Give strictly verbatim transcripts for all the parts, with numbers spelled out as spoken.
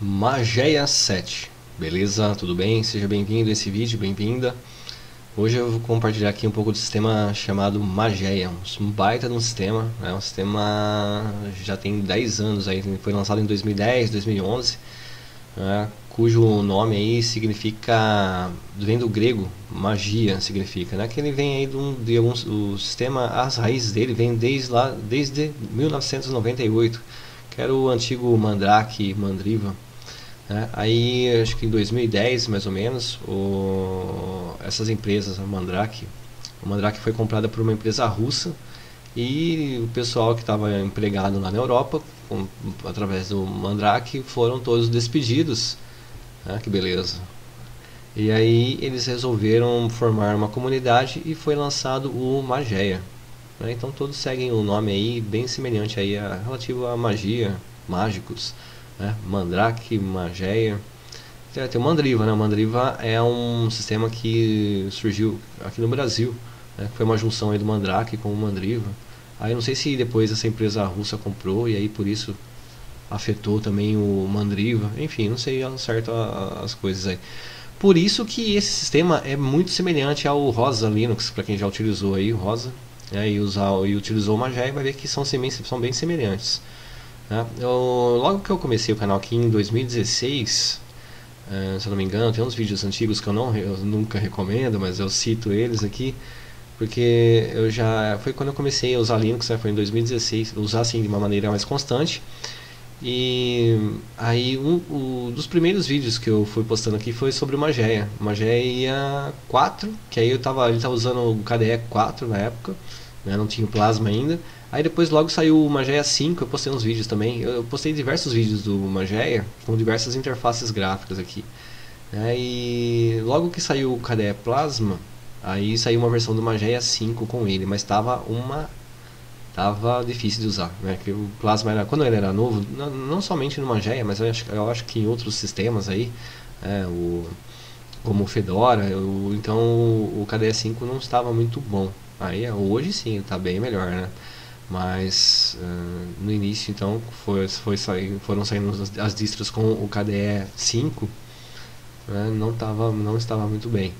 Mageia sete, beleza? Tudo bem? Seja bem-vindo a esse vídeo, bem-vinda. Hoje eu vou compartilhar aqui um pouco do sistema chamado Mageia, um baita de um sistema, né? Um sistema já tem dez anos aí, foi lançado em dois mil e dez, dois mil e onze, né? Cujo nome aí significa, vem do grego, magia significa, né? Que ele vem aí de, um, de alguns, o sistema, as raízes dele vêm desde lá, desde mil novecentos e noventa e oito, que era o antigo Mandrake, Mandriva. É, aí acho que em dois mil e dez mais ou menos o, essas empresas, a Mandrake, o Mandrake foi comprada por uma empresa russa e o pessoal que estava empregado lá na Europa com, através do Mandrake foram todos despedidos, né, que beleza. E aí eles resolveram formar uma comunidade e foi lançado o Mageia, né? Então todos seguem o nome aí bem semelhante aí a, relativo à magia, mágicos, né? Mandrake, Mageia. Tem o Mandriva, né? O Mandriva é um sistema que surgiu aqui no Brasil, né? Foi uma junção aí do Mandrake com o Mandriva. Aí não sei se depois essa empresa russa comprou e aí por isso afetou também o Mandriva. Enfim, não sei ao certo as coisas aí. Por isso que esse sistema é muito semelhante ao Rosa Linux, para quem já utilizou aí o Rosa, né? e, usar, e utilizou o Mageia, vai ver que são, são bem semelhantes. Eu, logo que eu comecei o canal aqui em dois mil e dezesseis, uh, se eu não me engano, tem uns vídeos antigos que eu, não, eu nunca recomendo, mas eu cito eles aqui, porque eu já foi quando eu comecei a usar Linux, né, foi em dois mil e dezesseis, usar assim de uma maneira mais constante. E aí um, um dos primeiros vídeos que eu fui postando aqui foi sobre o Mageia, Mageia quatro, que aí eu tava, ele estava usando o K D E quatro na época, né, não tinha o Plasma ainda. Aí depois logo saiu o Mageia cinco, eu postei uns vídeos também. Eu postei diversos vídeos do Mageia com diversas interfaces gráficas aqui. É, e logo que saiu o K D E Plasma, aí saiu uma versão do Mageia cinco com ele, mas estava uma tava difícil de usar, né? Que o Plasma era, quando ele era novo, não, não somente no Mageia, mas eu acho, eu acho que em outros sistemas aí, é, o, como o Fedora, eu, então o K D E cinco não estava muito bom. Aí hoje sim, está bem melhor, né? Mas uh, no início então foi, foi sair, foram saindo as, as distros com o K D E cinco, né, não, tava, não estava muito bem,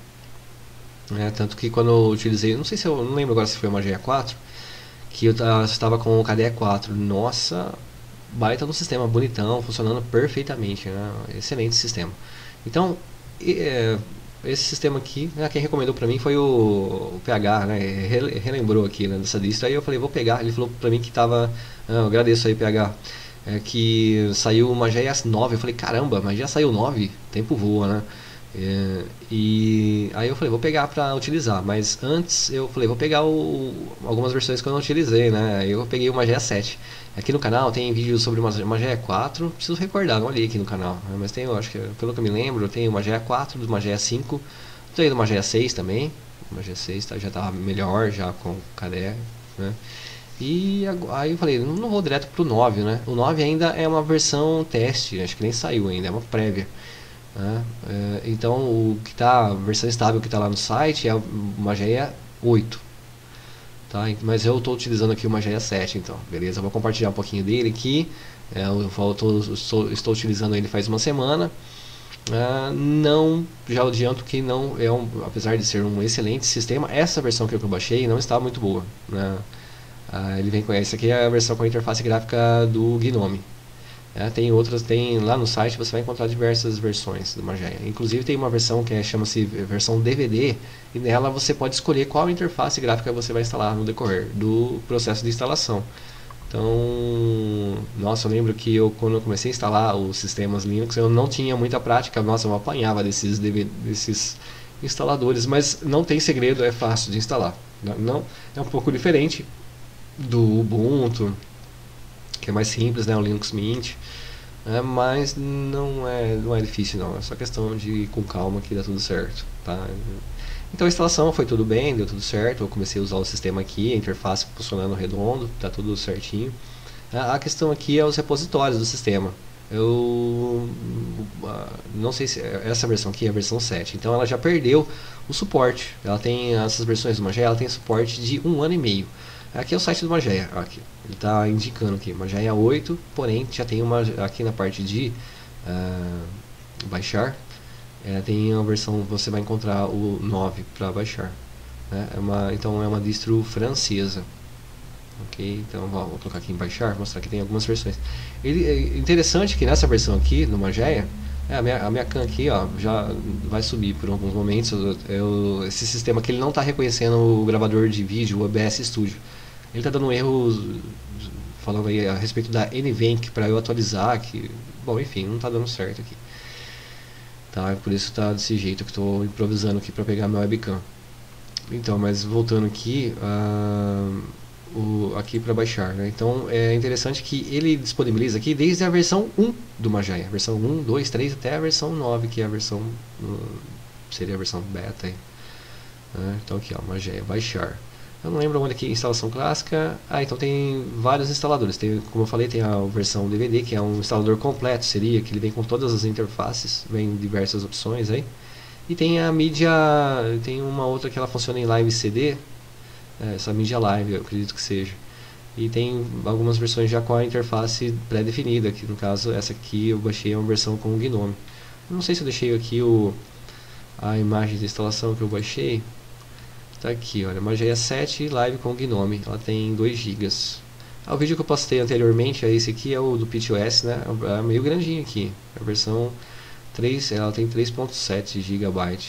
né, tanto que quando eu utilizei, não sei se eu não lembro agora se foi uma Mageia quatro, que eu estava com o K D E quatro, nossa, baita no sistema, bonitão, funcionando perfeitamente, né, excelente sistema. Então é, esse sistema aqui, né, quem recomendou pra mim foi o, o P H, né, relembrou aqui, né, dessa distro, aí eu falei, vou pegar, ele falou pra mim que tava, ah, eu agradeço aí P H, é, que saiu uma Mageia nove, eu falei, caramba, mas já saiu nove, tempo voa, né, é, e aí eu falei, vou pegar pra utilizar, mas antes eu falei, vou pegar o, algumas versões que eu não utilizei, né, aí eu peguei o Mageia sete. Aqui no canal tem vídeos sobre uma Mageia quatro, preciso recordar, não olhei aqui no canal, né? Mas tem, eu acho que, pelo que eu me lembro, tem o Mageia quatro, do Mageia cinco, tem do Mageia seis também, o Mageia seis tá, já estava melhor já com o K D E, né? E aí eu falei, não vou direto pro nove, né? O nove ainda é uma versão teste, acho que nem saiu ainda, é uma prévia, né? É, então o que tá, a versão estável que está lá no site é o Mageia oito. Tá, mas eu estou utilizando aqui o Mageia sete, então, beleza? Eu vou compartilhar um pouquinho dele aqui. É, eu tô, estou, estou utilizando ele faz uma semana. Ah, não, já adianto que não é um, apesar de ser um excelente sistema, essa versão que eu baixei não está muito boa, né? Ah, ele vem com essa aqui, é a versão com a interface gráfica do Gnome. É, tem outras, tem lá no site você vai encontrar diversas versões do Mageia. Inclusive tem uma versão que é, chama-se versão D V D, e nela você pode escolher qual interface gráfica você vai instalar no decorrer do processo de instalação. Então, nossa, eu lembro que eu, quando eu comecei a instalar os sistemas Linux, eu não tinha muita prática, nossa, eu apanhava desses, D V D, desses instaladores, mas não tem segredo, é fácil de instalar. Não, é um pouco diferente do Ubuntu, que é mais simples, né, o Linux Mint, é, mas não é, não é difícil não, é só questão de ir com calma que dá tudo certo, tá? Então a instalação foi tudo bem, deu tudo certo, eu comecei a usar o sistema aqui, a interface funcionando redondo, tá tudo certinho. A questão aqui é os repositórios do sistema. Eu não sei se essa versão aqui é a versão sete, então ela já perdeu o suporte. Ela tem essas versões do Mageia, ela tem suporte de um ano e meio. Aqui é o site do Mageia, aqui. Ele está indicando aqui, Mageia oito, porém já tem uma aqui na parte de uh, baixar, é, tem a versão, você vai encontrar o nove para baixar, né? É uma, então é uma distro francesa. Ok, então vou, vou colocar aqui em baixar, mostrar que tem algumas versões. Ele, é interessante que nessa versão aqui, no Mageia, é, a, minha, a minha cam aqui ó, já vai subir por alguns momentos. Eu, eu, esse sistema aqui ele não está reconhecendo o gravador de vídeo, o O B S Studio. Ele está dando um erro falando aí a respeito da NVENC para eu atualizar, que, bom, enfim, não está dando certo aqui. Tá, por isso está desse jeito que estou improvisando aqui para pegar meu webcam. Então, mas voltando aqui, uh, o, aqui para baixar, né? Então é interessante que ele disponibiliza aqui desde a versão um do Mageia, versão um, dois, três até a versão nove, que é a versão, uh, seria a versão beta aí, né? Então aqui ó, Mageia, baixar. Eu não lembro onde aqui, instalação clássica. Ah, então tem vários instaladores. Tem, como eu falei, tem a versão D V D, que é um instalador completo, seria, que ele vem com todas as interfaces, vem diversas opções aí. E tem a mídia, tem uma outra que ela funciona em live C D, essa mídia live, eu acredito que seja. E tem algumas versões já com a interface pré-definida, que no caso essa aqui eu baixei uma versão com o Gnome. Eu não sei se eu deixei aqui o, a imagem de instalação que eu baixei. Tá aqui, olha, Mageia sete live com o Gnome, ela tem dois gigas. Ah, o vídeo que eu postei anteriormente, esse aqui é o do PitchOS, né? É meio grandinho aqui, a versão três, ela tem três ponto sete gigabytes.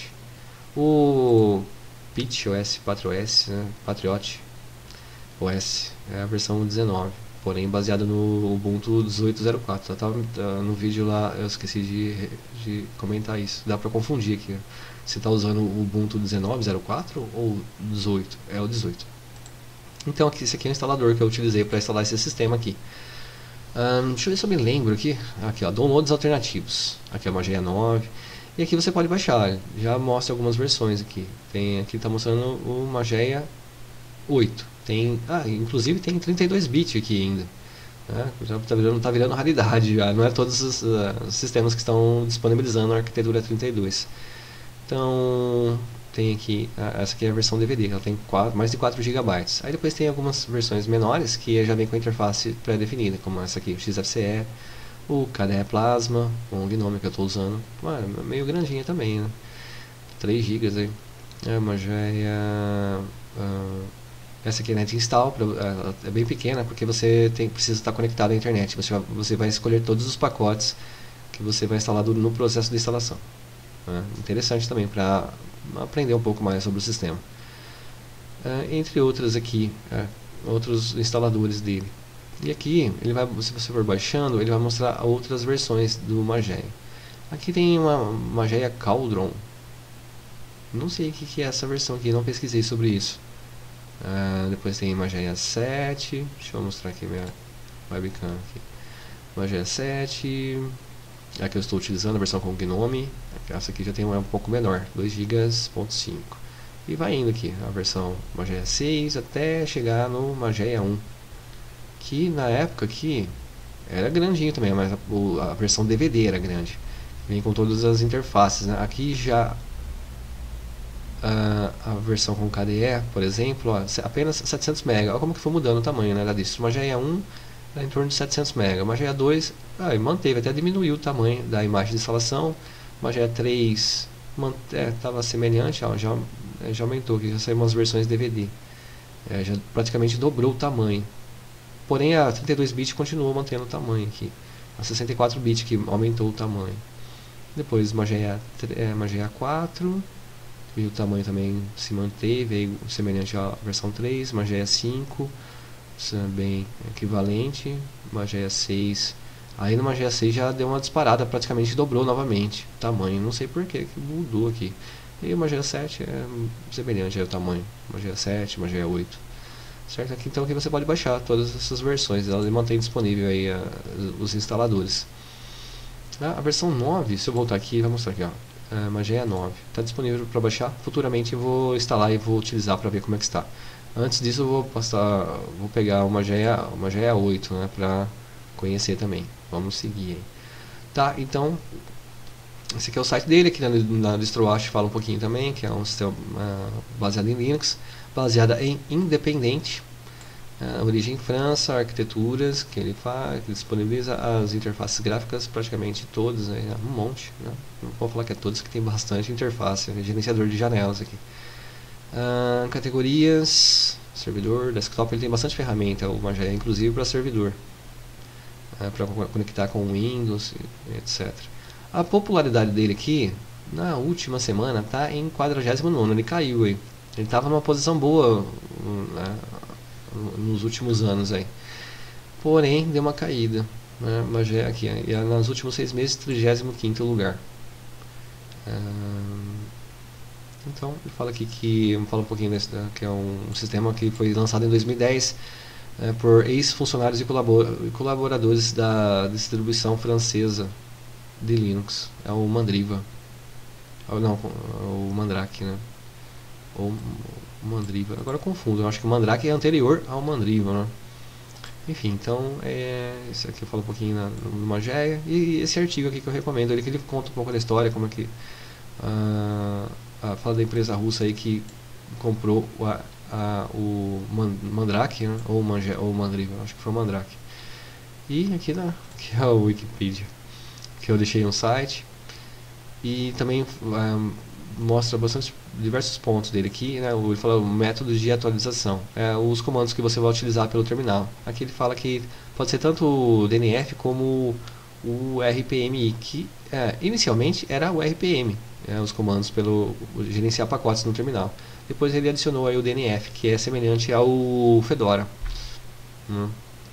O PitchOS quatro S, né? Patriot O S, é a versão dezenove, porém baseada no Ubuntu dezoito zero quatro. Eu tava, no vídeo lá, eu esqueci de, de comentar isso. Dá pra confundir aqui. Você está usando o Ubuntu dezenove zero quatro ou dezoito? É o dezoito. Então aqui, esse aqui é o instalador que eu utilizei para instalar esse sistema aqui. Um, deixa eu ver se eu me lembro aqui. Aqui ó, downloads alternativos. Aqui é o Mageia nove. E aqui você pode baixar. Já mostra algumas versões aqui. Tem, aqui está mostrando o Mageia oito. Tem, ah, inclusive tem trinta e dois bits aqui ainda. Né? Já está virando, tá virando raridade. Já. Não é todos os, uh, os sistemas que estão disponibilizando a arquitetura trinta e dois. Então, tem aqui, essa aqui é a versão D V D, ela tem quatro, mais de quatro gigabytes. Aí depois tem algumas versões menores que já vem com a interface pré-definida, como essa aqui, o X F C E, o K D E Plasma, com o Gnome que eu estou usando. Ué, meio grandinha também, né? três gigas aí. É uma joia. Uh, essa aqui é Net Install, pra, uh, é bem pequena porque você tem, precisa estar conectado à internet. Você vai, você vai escolher todos os pacotes que você vai instalar no processo de instalação. É interessante também para aprender um pouco mais sobre o sistema. É, entre outras aqui, é, outros instaladores dele. E aqui, ele vai, se você for baixando, ele vai mostrar outras versões do Mageia. Aqui tem uma Mageia Cauldron. Não sei o que, que é essa versão aqui, não pesquisei sobre isso. É, depois tem Mageia sete. Deixa eu mostrar aqui minha webcam. Aqui. Mageia sete. A que eu estou utilizando, a versão com Gnome. Essa aqui já tem uma um pouco menor, dois gigas ponto cinco. E vai indo aqui, a versão Mageia seis até chegar no Mageia um. Que na época aqui era grandinho também, mas a, a versão D V D era grande. Vem com todas as interfaces, né? Aqui já a, a versão com K D E, por exemplo, ó, apenas setecentos megabytes. Olha como que foi mudando o tamanho, né, da distro. Mageia um é em torno de setecentos megabytes. Mageia dois, ah, manteve, até diminuiu o tamanho da imagem de instalação. Mageia três estava é, semelhante, ó, já, já aumentou, aqui já saiu umas versões D V D. É, já praticamente dobrou o tamanho. Porém a trinta e dois bits continuou mantendo o tamanho aqui. A sessenta e quatro bits que aumentou o tamanho. Depois Mageia, é, Mageia quatro, e o tamanho também se manteve, veio semelhante à versão três. Mageia cinco, também equivalente. Mageia seis. Aí no Mageia seis já deu uma disparada, praticamente dobrou novamente o tamanho. Não sei porquê que mudou aqui. E o Mageia sete é semelhante ao tamanho. Mageia sete, Mageia oito. Certo? Aqui, então aqui você pode baixar todas essas versões. Ela mantém disponível aí a, os instaladores. A, a versão nove, se eu voltar aqui, vai mostrar aqui, ó. A Mageia nove. Está disponível para baixar. Futuramente eu vou instalar e vou utilizar para ver como é que está. Antes disso eu vou passar, vou pegar o Mageia, o Mageia oito, né, para conhecer também. Vamos seguir aí. Tá, então esse aqui é o site dele, aqui na, na DistroWatch fala um pouquinho também, que é um sistema uh, baseado em Linux, baseada em Independente. A origem em França, arquiteturas que ele faz, que disponibiliza as interfaces gráficas, praticamente todas, né? Um monte, né? Não vou falar que é todas, que tem bastante interface, é gerenciador de janelas aqui. Ah, categorias, servidor, desktop, ele tem bastante ferramenta, o Mageia, inclusive para servidor, é, para conectar com Windows, etcétera. A popularidade dele aqui, na última semana, está em quadragésimo nono, ele caiu aí. Ele estava numa posição boa, né, nos últimos anos aí. Porém, deu uma caída, né, Mageia aqui, e nos últimos seis meses, trigésimo quinto lugar. Ah, Então, ele fala aqui que, fala um pouquinho desse, que é um sistema que foi lançado em dois mil e dez é, por ex-funcionários e colaboradores da distribuição francesa de Linux. É o Mandriva. Ou não, o Mandrake, né? Ou o Mandriva. Agora eu confundo, eu acho que o Mandrake é anterior ao Mandriva, né? Enfim, então, é, esse aqui eu falo um pouquinho na, no Mageia. E esse artigo aqui que eu recomendo, ele que ele conta um pouco da história, como é que... Uh, uh, fala da empresa russa aí que comprou a, a, o Mandrake, né? ou, Mange, ou Mandriva, acho que foi o Mandrake. E aqui, na, aqui é o Wikipedia, que eu deixei um site. E também uh, mostra bastante diversos pontos dele aqui, né? Ele fala métodos de atualização, é, os comandos que você vai utilizar pelo terminal. Aqui ele fala que pode ser tanto o D N F como o R P M I, que é, inicialmente era o R P M, é, os comandos pelo gerenciar pacotes no terminal. Depois ele adicionou aí o D N F, que é semelhante ao Fedora. Hum.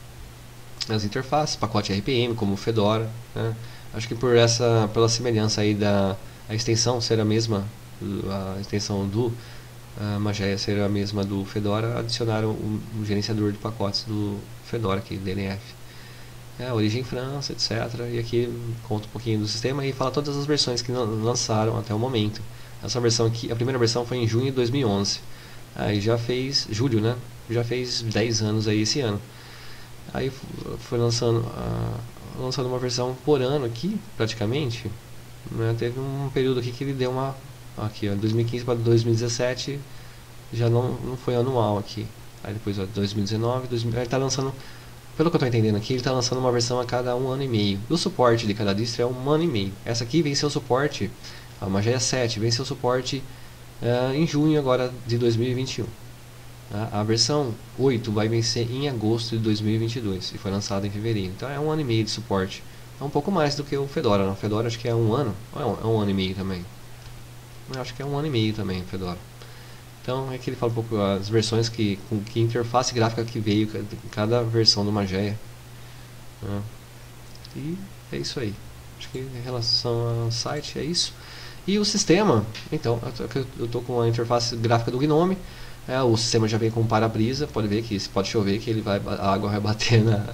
As interfaces, pacote R P M como o Fedora, né? Acho que por essa, pela semelhança aí da a extensão ser a mesma, a extensão do a Mageia ser a mesma do Fedora, adicionaram o, o gerenciador de pacotes do Fedora aqui, D N F. É, origem França, etcétera. E aqui conta um pouquinho do sistema e fala todas as versões que lançaram até o momento. Essa versão aqui, a primeira versão foi em junho de dois mil e onze. Aí já fez, julho, né? Já fez dez anos aí esse ano. Aí foi lançando, uh, lançando uma versão por ano aqui, praticamente. Né? Teve um período aqui que ele deu uma... Aqui, ó, dois mil e quinze para dois mil e dezessete já não, não foi anual aqui. Aí depois, ó, dois mil e dezenove, dois mil, ele está lançando... Pelo que eu estou entendendo aqui, ele está lançando uma versão a cada um ano e meio. O suporte de cada distro é um ano e meio. Essa aqui venceu o suporte, a Mageia sete, venceu o suporte uh, em junho agora de dois mil e vinte e um. A, a versão oito vai vencer em agosto de dois mil e vinte e dois e foi lançada em fevereiro. Então é um ano e meio de suporte. É um pouco mais do que o Fedora. O Fedora acho que é um ano, ou é um, é um ano e meio também. Eu acho que é um ano e meio também o Fedora. Então, aqui ele fala um pouco as versões que, com que interface gráfica que veio cada versão do Mageia. Né? E é isso aí. Acho que em relação ao site é isso. E o sistema, então, eu estou com a interface gráfica do Gnome. É, o sistema já vem com para-brisa. Pode ver que se pode chover que ele vai, a água vai bater na...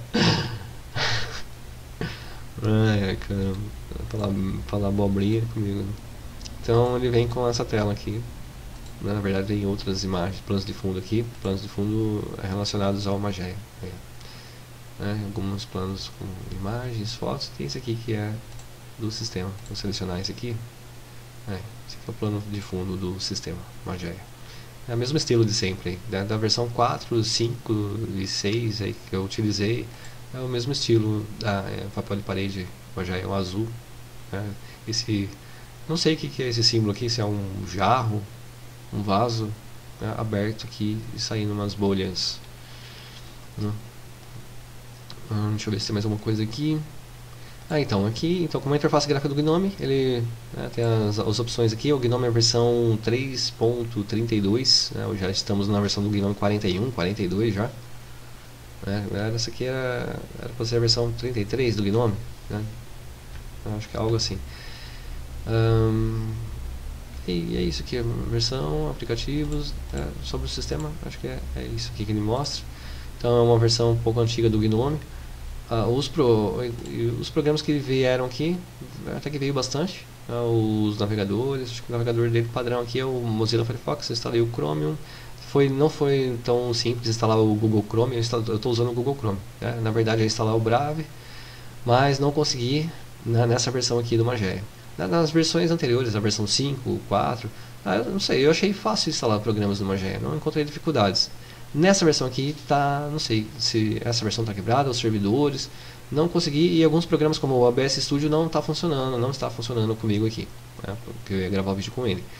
Ai, caramba. Falar, falar abobrinha comigo. Então ele vem com essa tela aqui. Na verdade tem outras imagens, planos de fundo aqui, planos de fundo relacionados ao Mageia. É. Né? Alguns planos com imagens, fotos, tem esse aqui que é do sistema. Vou selecionar esse aqui. É, esse aqui é o plano de fundo do sistema Mageia. É o mesmo estilo de sempre, né? Da versão quatro, cinco e seis aí que eu utilizei. É o mesmo estilo da é, papel de parede Mageia, o azul. Né? Esse, não sei o que, que é esse símbolo aqui, se é um jarro, um vaso, né, aberto aqui e saindo umas bolhas. Né? Hum, deixa eu ver se tem mais alguma coisa aqui. Ah, então, aqui, então, como a interface gráfica do Gnome, ele né, tem as, as opções aqui. O Gnome é a versão três ponto trinta e dois, né, já estamos na versão do Gnome quarenta e um, quarenta e dois já. Né, essa aqui era, era para ser a versão trinta e três do Gnome, né? Acho que é algo assim. Hum, E é isso aqui, a versão, aplicativos, é, sobre o sistema, acho que é, é isso aqui que ele mostra. Então é uma versão um pouco antiga do Gnome. Ah, os, pro, os programas que vieram aqui, até que veio bastante. Ah, os navegadores, acho que o navegador dele padrão aqui é o Mozilla Firefox, eu instalei o Chromium. Foi, não foi tão simples instalar o Google Chrome, eu estou usando o Google Chrome. Né? Na verdade eu ia instalar o Brave, mas não consegui né, nessa versão aqui do Mageia. Nas versões anteriores, a versão cinco, quatro, ah, eu não sei, eu achei fácil instalar programas no Mageia, não encontrei dificuldades. Nessa versão aqui tá, não sei se essa versão está quebrada, os servidores, não consegui, e alguns programas como o O B S Studio não está funcionando, não está funcionando comigo aqui, né, porque eu ia gravar o vídeo com ele.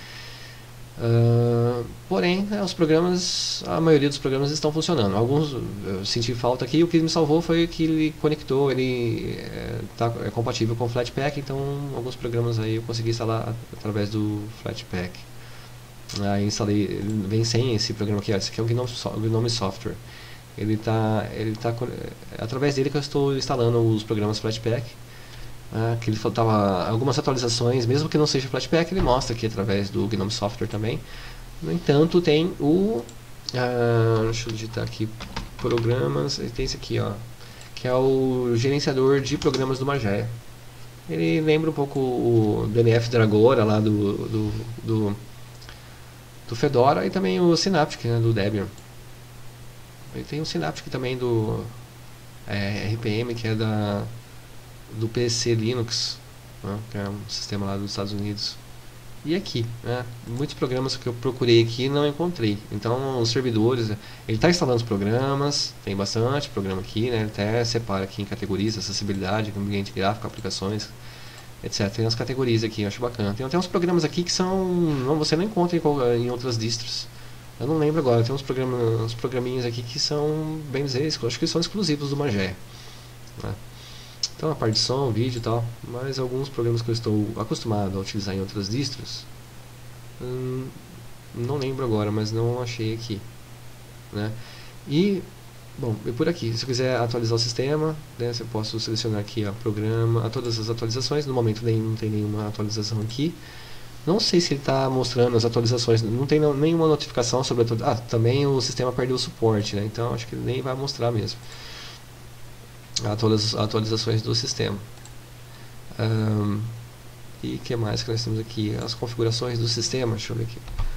Uh, porém, né, os programas, a maioria dos programas estão funcionando. Alguns eu senti falta aqui, o que me salvou foi que ele conectou, ele é, tá, é compatível com o Flatpak, então alguns programas aí eu consegui instalar através do Flatpak. Aí instalei, ele vem sem esse programa aqui, esse aqui é o Gnome, o Gnome Software. Ele tá, ele tá, é através dele que eu estou instalando os programas Flatpak. Ah, que ele faltava algumas atualizações, mesmo que não seja Flatpak, ele mostra aqui através do Gnome Software também. No entanto, tem o, ah, deixa eu digitar aqui, programas, tem esse aqui, ó, que é o gerenciador de programas do Mageia. Ele lembra um pouco o D N F Dragora lá do, do, do, do Fedora, e também o Synaptic, né, do Debian. E tem o Synaptic também do é, R P M, que é da do P C Linux, né, que é um sistema lá dos Estados Unidos. E aqui, né, muitos programas que eu procurei aqui não encontrei. Então os servidores, ele está instalando os programas, tem bastante programa aqui, né, ele até separa aqui em categorias, acessibilidade, ambiente gráfico, aplicações, etcétera. Tem as categorias aqui, eu acho bacana. Tem até uns programas aqui que são, não, você não encontra em, em outras distros. Eu não lembro agora, tem uns, programas, uns programinhas aqui que são, bem dizer, eu acho que são exclusivos do Mageia, né. Então a parte de som, vídeo e tal, mas alguns programas que eu estou acostumado a utilizar em outras distros, hum, não lembro agora, mas não achei aqui, né? E, bom, e por aqui, se eu quiser atualizar o sistema, né, eu posso selecionar aqui ó, programa, a todas as atualizações. No momento nem, não tem nenhuma atualização aqui. Não sei se ele está mostrando as atualizações, não tem não, nenhuma notificação sobre a atualização. Ah, também o sistema perdeu o suporte, né? Então acho que ele nem vai mostrar mesmo as atualizações do sistema. Um, e o que mais que nós temos aqui? As configurações do sistema. Deixa eu ver aqui.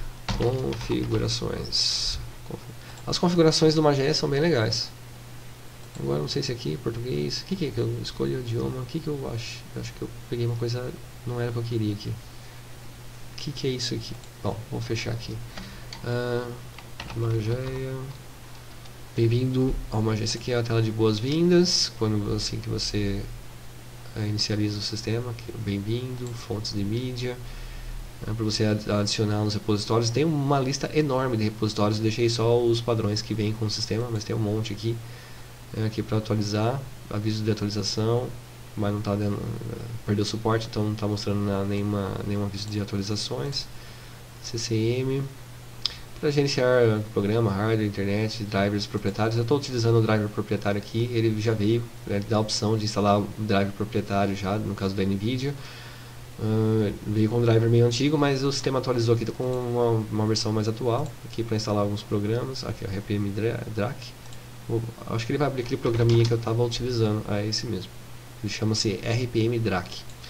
Configurações. As configurações do Mageia são bem legais. Agora não sei se aqui português. O que, que é que eu escolhi o idioma? O que, que eu acho? Eu acho que eu peguei uma coisa. Não era o que eu queria aqui. O que, que é isso aqui? Bom, vou fechar aqui. Uh, Mageia. Bem-vindo ao Mageia. Essa aqui é a tela de boas-vindas, quando assim que você uh, inicializa o sistema. Bem-vindo, fontes de mídia, uh, para você ad adicionar nos repositórios. Tem uma lista enorme de repositórios, eu deixei só os padrões que vêm com o sistema, mas tem um monte aqui, uh, aqui para atualizar, aviso de atualização, mas não está dando, uh, perdeu o suporte, então não está mostrando nada, nenhuma, nenhum aviso de atualizações. C C M. Para gerenciar programa, hardware, internet, drivers proprietários. Eu estou utilizando o driver proprietário aqui, ele já veio, né, dá a opção de instalar o driver proprietário já, no caso da NVIDIA. Uh, veio com um driver meio antigo, mas o sistema atualizou aqui com uma, uma versão mais atual, aqui para instalar alguns programas. Aqui, o R P M Drac. Acho que ele vai abrir aquele programinha que eu estava utilizando, ah, é esse mesmo. Ele chama-se R P M Drac.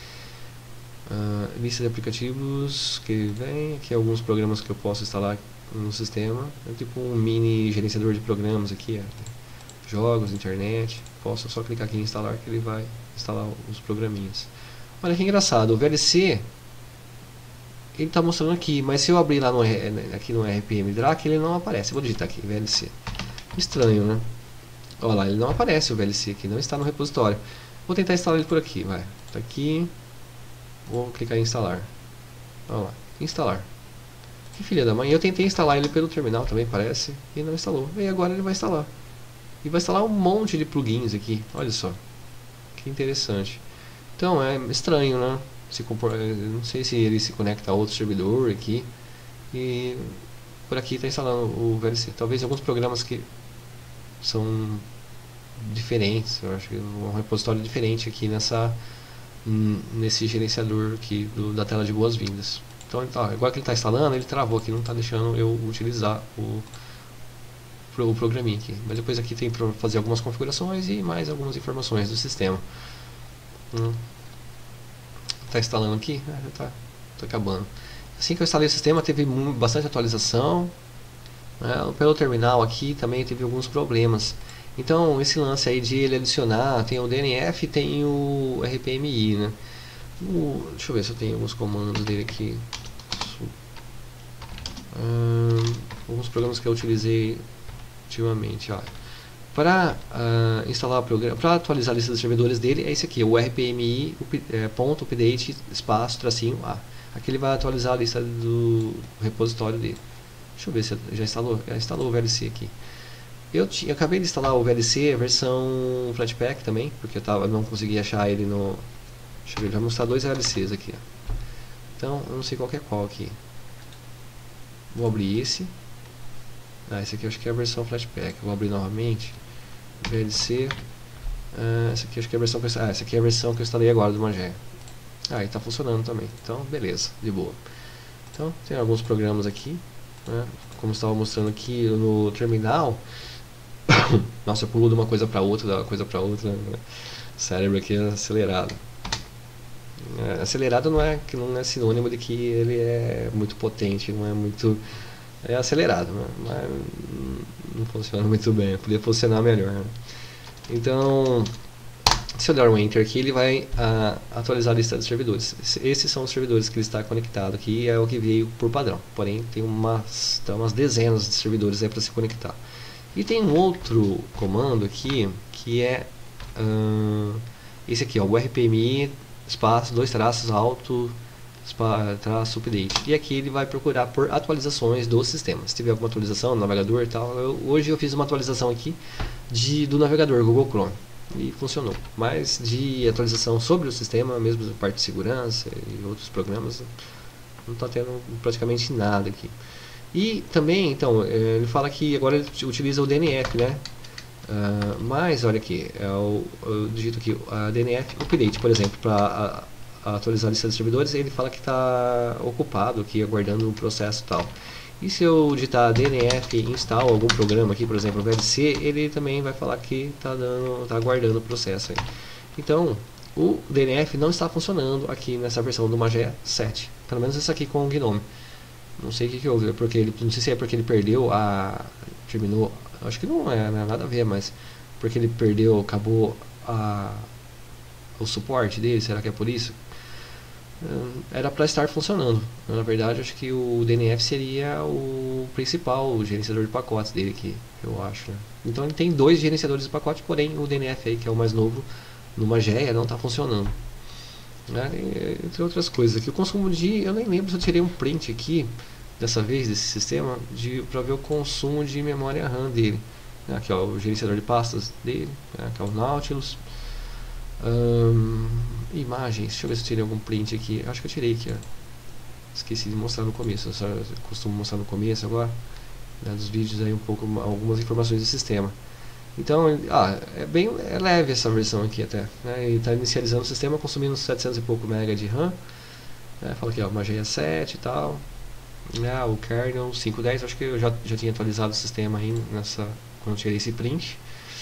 Uh, lista de aplicativos que vem, aqui alguns programas que eu posso instalar no sistema, é tipo um mini gerenciador de programas aqui, ó. Jogos, internet, posso só clicar aqui em instalar que ele vai instalar os programinhas. Olha que engraçado, o V L C ele está mostrando aqui, mas se eu abrir lá no, aqui no R P M Drac ele não aparece. Eu vou digitar aqui, V L C. Estranho, né? Olha lá, ele não aparece o V L C aqui, não está no repositório. Vou tentar instalar ele por aqui, vai. Tá aqui. Vou clicar em instalar. Olha lá, instalar. Que filha da mãe, eu tentei instalar ele pelo terminal também, parece, e não instalou. E agora ele vai instalar. E vai instalar um monte de plugins aqui, olha só. Que interessante. Então é estranho, né? Se compor... Não sei se ele se conecta a outro servidor aqui. E por aqui está instalando o V L C. Talvez alguns programas que são diferentes. Eu acho que um repositório diferente aqui nessa, nesse gerenciador aqui do, da tela de boas-vindas. Então, tá, agora que ele está instalando, ele travou aqui, não está deixando eu utilizar o, o programinha aqui. Mas depois aqui tem para fazer algumas configurações e mais algumas informações do sistema. Está hum. instalando aqui? Ah, já está tá acabando. Assim que eu instalei o sistema, teve bastante atualização. Né? Pelo terminal aqui também teve alguns problemas. Então, esse lance aí de ele adicionar, tem o D N F e tem o R P M I, né? O, deixa eu ver se eu tenho alguns comandos dele aqui. Hum, alguns programas que eu utilizei ultimamente, ó. Para uh, instalar o programa, para atualizar a lista dos servidores dele, é esse aqui, o rpmi é, ponto update espaço tracinho A. Aqui ele vai atualizar a lista do repositório dele. Deixa eu ver se já instalou. Já instalou o V L C aqui. Eu, tinha, eu acabei de instalar o V L C, a versão Flatpak também, porque eu tava, não consegui achar ele no... Deixa eu ver, ele vai mostrar dois V L Cs aqui. Ó. Então, eu não sei qual que é qual aqui. Vou abrir esse. Ah, esse aqui eu acho que é a versão Flatpak. Vou abrir novamente. V L C. Ah, essa aqui acho que é a versão que eu, ah, essa aqui é a versão que eu instalei agora do Mageia. Ah, e está funcionando também. Então, beleza, de boa. Então, tem alguns programas aqui, né? Como eu estava mostrando aqui no terminal. Nossa, eu pulo de uma coisa para outra, de uma coisa para outra. Né? O cérebro aqui é acelerado. É, acelerado não é, que não é sinônimo de que ele é muito potente, não é muito... É acelerado, né? Mas não funciona muito bem, poderia funcionar melhor. Né? Então, se eu der um Enter aqui, ele vai uh, atualizar a lista dos servidores. Esses são os servidores que ele está conectado aqui, é o que veio por padrão. Porém, tem umas, tem umas dezenas de servidores aí para se conectar. E tem um outro comando aqui, que é uh, esse aqui, ó, o rpmi, espaço, dois traços, alto, traço, update. E aqui ele vai procurar por atualizações do sistema. Se tiver alguma atualização no navegador e tal, eu, hoje eu fiz uma atualização aqui de, do navegador Google Chrome. E funcionou. Mas de atualização sobre o sistema, mesmo a parte de segurança e outros programas, não está tendo praticamente nada aqui. E também, então, ele fala que agora ele utiliza o D N F, né? Uh, mas, olha aqui, é o, eu digito aqui, a D N F Update, por exemplo, para atualizar a lista de servidores, ele fala que está ocupado aqui, aguardando um processo e tal. E se eu digitar D N F install algum programa aqui, por exemplo, o V L C, ele também vai falar que está dando, tá aguardando o processo aí. Então, o D N F não está funcionando aqui nessa versão do Mageia sete, pelo menos essa aqui com o Gnome. Não sei o que, que houve, porque ele, não sei se é porque ele perdeu a... terminou, acho que não é, não é nada a ver, mas porque ele perdeu, acabou a, o suporte dele, será que é por isso? Era para estar funcionando. Na verdade, acho que o D N F seria o principal, o gerenciador de pacotes dele aqui, eu acho. Né? Então ele tem dois gerenciadores de pacotes, porém o D N F aí, que é o mais novo, no Mageia, não está funcionando. Né? Entre outras coisas aqui, o consumo de... eu nem lembro se eu tirei um print aqui, dessa vez, desse sistema, de, para ver o consumo de memória RAM dele. Aqui ó, o gerenciador de pastas dele, aqui é o Nautilus. Hum, imagens, deixa eu ver se eu tirei algum print aqui. Acho que eu tirei aqui, ó. Esqueci de mostrar no começo, eu só costumo mostrar no começo agora, né, dos vídeos aí um pouco, algumas informações do sistema. Então, ah, é bem é leve essa versão aqui até, né, ele está inicializando o sistema consumindo setecentos e pouco mega de RAM, né, fala aqui ó, Mageia sete e tal, né, o kernel cinco ponto dez, acho que eu já, já tinha atualizado o sistema aí nessa, quando eu tirei esse print.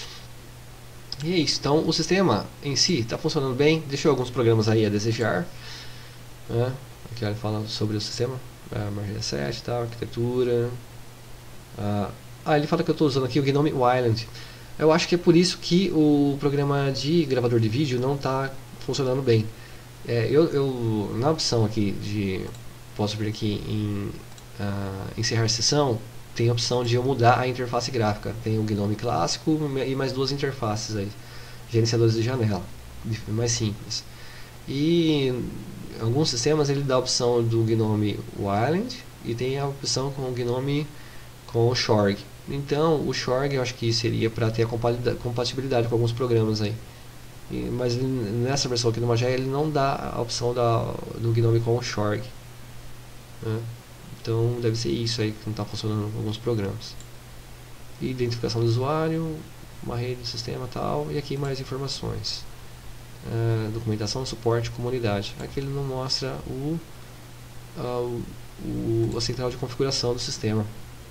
E é isso, então o sistema em si está funcionando bem, deixou alguns programas aí a desejar, né? Aqui ele fala sobre o sistema, a Mageia sete e tal, arquitetura. Ah, ah, ele fala que eu estou usando aqui o Gnome Island. Eu acho que é por isso que o programa de gravador de vídeo não está funcionando bem. É, eu, eu, na opção aqui de, posso vir aqui em uh, encerrar sessão, tem a opção de eu mudar a interface gráfica. Tem o Gnome clássico e mais duas interfaces aí, gerenciadores de janela, mais simples. E em alguns sistemas ele dá a opção do Gnome Island e tem a opção com o Gnome com o Shorg. Então o Shorg eu acho que seria para ter a compatibilidade com alguns programas aí. E, mas nessa versão aqui do Mageia ele não dá a opção da, do Gnome com o Shorg, né? Então deve ser isso aí que não está funcionando com alguns programas. Identificação do usuário, uma rede do sistema tal, e aqui mais informações. Uh, documentação, suporte, comunidade. Aqui ele não mostra o, uh, o, a central de configuração do sistema.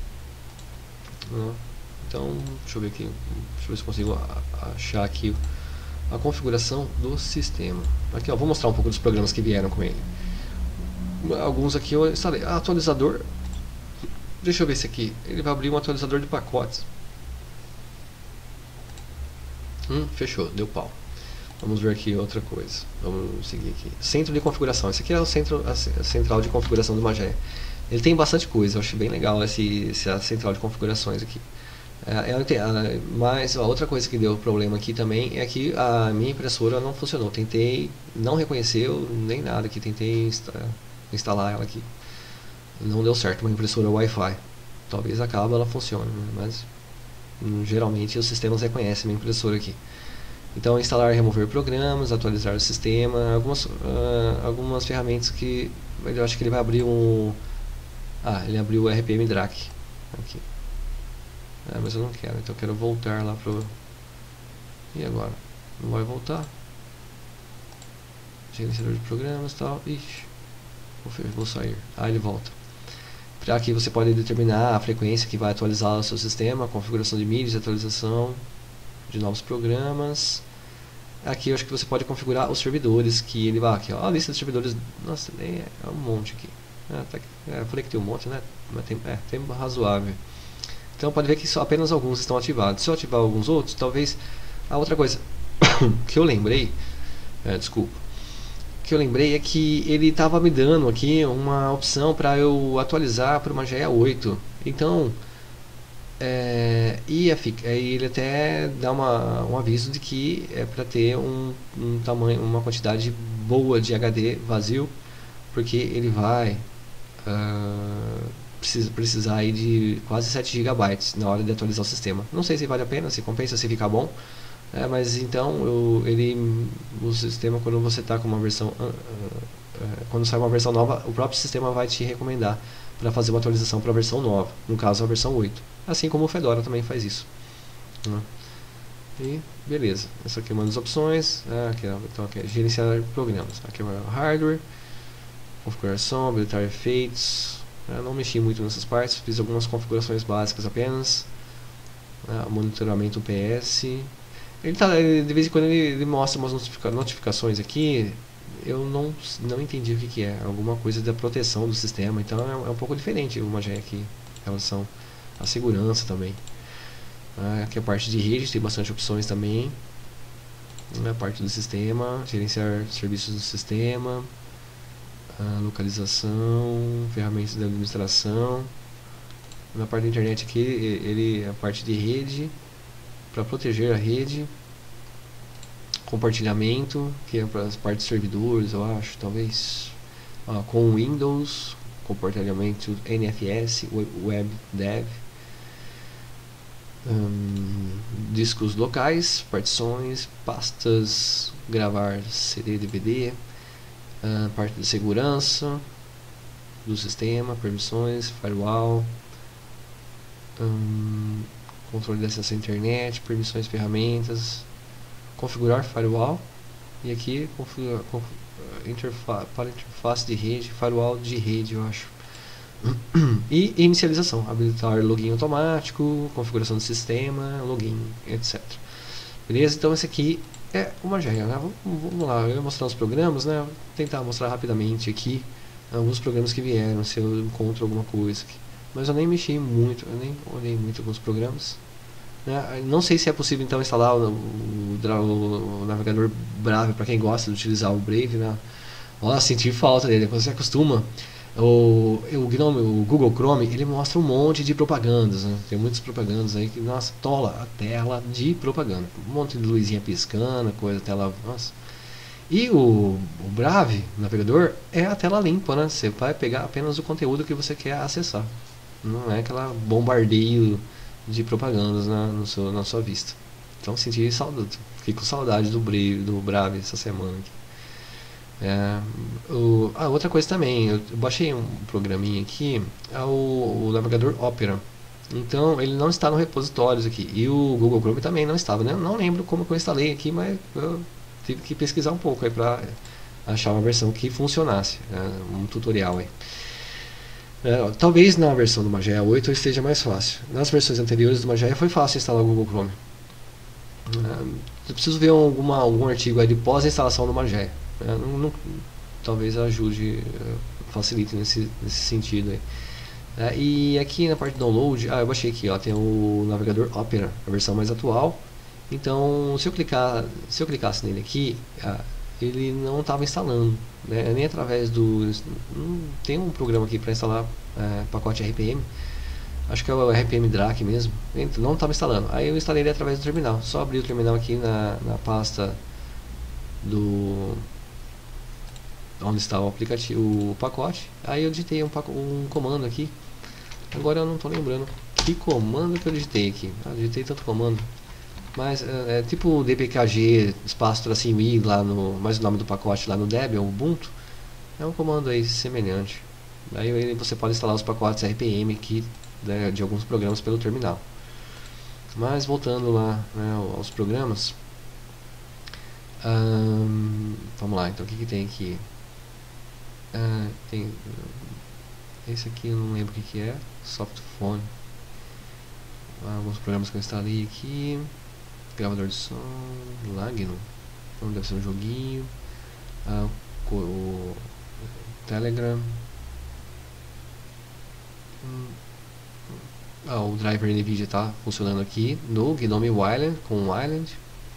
Uh, então, deixa eu ver aqui, deixa eu ver se eu consigo achar aqui a configuração do sistema. Aqui ó, vou mostrar um pouco dos programas que vieram com ele. Alguns aqui eu instalei. Ah, atualizador. Deixa eu ver esse aqui. Ele vai abrir um atualizador de pacotes. Hum, fechou, deu pau. Vamos ver aqui outra coisa. Vamos seguir aqui. Centro de configuração. Esse aqui é o centro, a central de configuração do Mageia. Ele tem bastante coisa. Eu achei bem legal esse, essa central de configurações aqui. É, eu entendo, ah, mas a outra coisa que deu problema aqui também é que a minha impressora não funcionou. Tentei, não reconheceu nem nada aqui, tentei insta instalar ela aqui. Não deu certo, uma impressora Wi-Fi. Talvez a cabo ela funcione, né? Mas hum, geralmente os sistemas reconhecem a minha impressora aqui. Então, instalar e remover programas, atualizar o sistema, algumas, uh, algumas ferramentas que eu acho que ele vai abrir um... Ah, ele abriu o R P M Drac aqui. Ah, mas eu não quero, então eu quero voltar lá pro... E agora? Não vai voltar? Gerenciador de programas e tal. Ixi, vou, vou sair. Ah, ele volta. Aqui você pode determinar a frequência que vai atualizar o seu sistema, configuração de mídias, atualização de novos programas. Aqui eu acho que você pode configurar os servidores que ele vai aqui, ó, a lista de servidores. Nossa, é, é um monte aqui. É, tá, é, eu falei que tem um monte, né? Mas tem, é, tem razoável. Então pode ver que só apenas alguns estão ativados. Se eu ativar alguns outros, talvez a outra coisa que eu lembrei, é, desculpa, que eu lembrei é que ele estava me dando aqui uma opção para eu atualizar para uma Mageia oito. Então É, ia ficar, aí ele até dá uma, um aviso de que é para ter um, um tamanho, uma quantidade boa de H D vazio, porque ele vai uh, precisa, precisar aí de quase sete gigabytes na hora de atualizar o sistema. Não sei se vale a pena, se compensa, se ficar bom, é, mas então eu, ele, o sistema, quando você está com uma versão, uh, uh, uh, quando sai uma versão nova, o próprio sistema vai te recomendar para fazer uma atualização para a versão nova, no caso a versão oito. Assim como o Fedora também faz isso. Né? E beleza. Essa aqui é uma das opções. Ah, aqui, então aqui é gerenciar programas. Aqui é o hardware, configuração, habilitar efeitos. Eu não mexi muito nessas partes, fiz algumas configurações básicas apenas. Ah, monitoramento P S. Ele tá, ele, de vez em quando ele, ele mostra umas notifica, notificações aqui. Eu não, não entendi o que, que é. Alguma coisa da proteção do sistema. Então é, é um pouco diferente o Mageia aqui em relação a segurança também. Ah, aqui a parte de rede tem bastante opções também. A parte do sistema, gerenciar serviços do sistema, a localização, ferramentas de administração. Na parte da internet aqui, ele a parte de rede, para proteger a rede, compartilhamento, que é para as partes de servidores, eu acho, talvez. Ah, com Windows, compartilhamento N F S, Web Dev. Hum, discos locais, partições, pastas, gravar C D, D V D, uh, parte de segurança do sistema, permissões, firewall, hum, controle de acesso à internet, permissões, ferramentas, configurar firewall, e aqui configurar, conf, interfa, para interface de rede, firewall de rede, eu acho. E inicialização, habilitar login automático, configuração do sistema, login, etcétera. Beleza? Então esse aqui é uma Mageia, né? Vamos lá, eu vou mostrar os programas, né? Vou tentar mostrar rapidamente aqui alguns programas que vieram, se eu encontro alguma coisa aqui. Mas eu nem mexi muito, eu nem olhei muito alguns programas. Né? Não sei se é possível então instalar o, o, o, o navegador Brave para quem gosta de utilizar o Brave, né? Olha, sentir falta dele, quando você acostuma. O, o, Gnome, o Google Chrome, ele mostra um monte de propagandas, né? Tem muitas propagandas aí que, nossa, tola a tela de propaganda. Um monte de luzinha piscando, coisa, tela, nossa. E o, o Brave, o navegador, é a tela limpa, né? Você vai pegar apenas o conteúdo que você quer acessar. Não é aquela bombardeio de propagandas na, no seu, na sua vista. Então senti saudade, fiquei com saudade do Brave, do Brave essa semana aqui. É, o, ah, outra coisa também, eu baixei um programinha aqui, é o, o navegador Opera. Então ele não está no repositórios aqui. E o Google Chrome também não estava, né? Não lembro como que eu instalei aqui, mas eu tive que pesquisar um pouco aí para achar uma versão que funcionasse, né? Um tutorial aí. É, talvez na versão do Mageia oito esteja mais fácil. Nas versões anteriores do Mageia foi fácil instalar o Google Chrome. É, eu preciso ver alguma, algum artigo aí de pós-instalação do Mageia. É, não, não, talvez ajude, facilite nesse, nesse sentido aí. É, e aqui na parte de download, ah, eu baixei aqui, ó, tem o navegador Opera, a versão mais atual. Então, se eu clicar, se eu clicasse nele aqui, ah, ele não estava instalando, né? Nem através do, hum, tem um programa aqui para instalar é, pacote R P M, acho que é o R P M Drac mesmo, não estava instalando. Aí eu instalei ele através do terminal, só abri o terminal aqui na, na pasta do onde está o aplicativo, o pacote. Aí eu digitei um, um comando aqui. Agora eu não estou lembrando que comando que eu digitei aqui. Ah, digitei tanto comando. Mas é, é tipo dpkg espaço tracinho i lá no, mais o nome do pacote lá no Debian, Ubuntu. É um comando aí semelhante. Aí você pode instalar os pacotes R P M aqui, né, de alguns programas pelo terminal. Mas voltando lá, né, aos programas. Hum, vamos lá, então o que, que tem aqui? Ah, tem esse aqui eu não lembro o que, que é. Softphone. Ah, alguns programas que eu instalei aqui. Gravador de som, Lagno, então deve ser um joguinho. Ah, o, o Telegram. Hum, ah, o driver NVIDIA está funcionando aqui no Gnome Island, com o Island.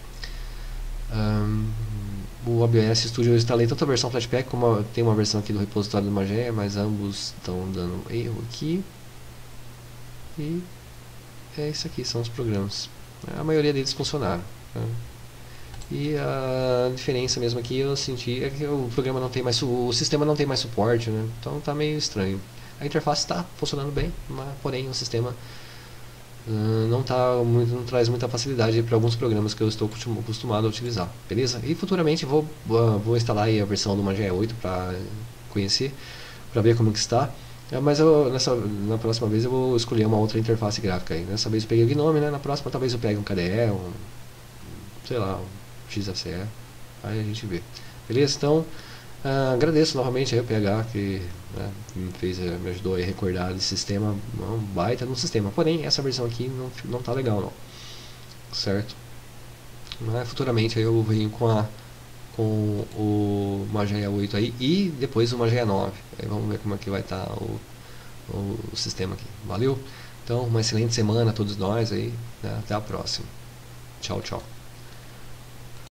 Um, o O B S Studio eu instalei tanto a versão Flatpak como a, tem uma versão aqui do repositório do Mageia, mas ambos estão dando erro aqui. E é isso aqui, são os programas. A maioria deles funcionaram, né? E a diferença mesmo aqui eu senti é que o programa não tem mais, o sistema não tem mais suporte, né? Então tá meio estranho. A interface está funcionando bem, mas porém o sistema uh, não tá muito, não traz muita facilidade para alguns programas que eu estou acostumado a utilizar, beleza? E futuramente vou uh, vou instalar aí a versão do Mageia oito para conhecer, para ver como que está. É, mas eu, nessa, na próxima vez eu vou escolher uma outra interface gráfica aí. Dessa vez eu peguei o Gnome, né? Na próxima talvez eu pegue um K D E, um, sei lá, um X F C E. Aí a gente vê. Beleza? Então, uh, agradeço novamente aí o P H que, né, me, fez, me ajudou a recordar desse sistema, um baita no sistema. Porém, essa versão aqui não, não tá legal não. Certo? Mas futuramente aí eu venho com a com o Mageia oito aí e depois o Mageia nove. Aí vamos ver como é que vai estar tá o, o, o sistema aqui. Valeu? Então, uma excelente semana a todos nós aí, né? Até a próxima. Tchau, tchau.